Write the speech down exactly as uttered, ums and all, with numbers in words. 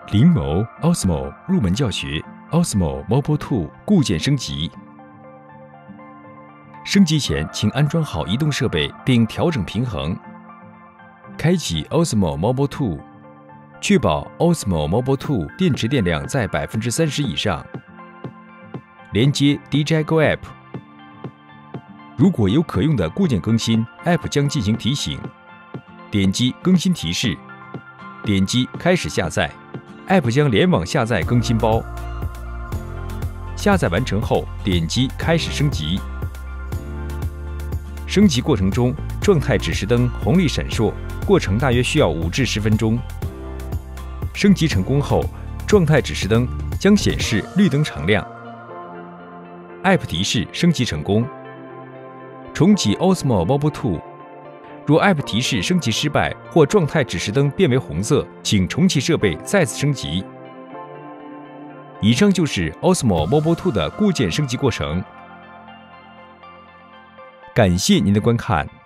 灵眸 Osmo 入门教学 Osmo Mobile Two 固件升级。升级前，请安装好移动设备并调整平衡。开启 Osmo Mobile Two， 确保 Osmo Mobile Two 电池电量在 百分之三十 以上。连接 D J I Go App。如果有可用的固件更新 ，App 将进行提醒。点击更新提示，点击开始下载 ，App 将联网下载更新包。下载完成后，点击开始升级。升级过程中，状态指示灯红绿闪烁，过程大约需要五至十分钟。升级成功后，状态指示灯将显示绿灯常亮。App 提示升级成功。重启 Osmo Mobile Two。若 App 提示升级失败或状态指示灯变为红色，请重启设备再次升级。以上就是 Osmo Mobile Two 的固件升级过程。感谢您的观看。